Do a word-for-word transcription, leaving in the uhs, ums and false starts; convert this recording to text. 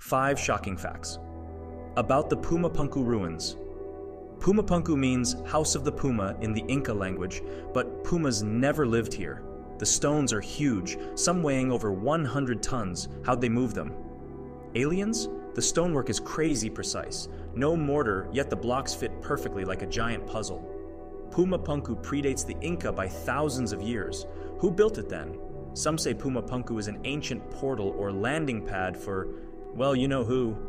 Five shocking facts. About the Puma Punku ruins. Puma Punku means House of the Puma in the Inca language, but pumas never lived here. The stones are huge, some weighing over one hundred tons. How'd they move them? Aliens? The stonework is crazy precise. No mortar, yet the blocks fit perfectly like a giant puzzle. Puma Punku predates the Inca by thousands of years. Who built it then? Some say Puma Punku is an ancient portal or landing pad for, well, you know who.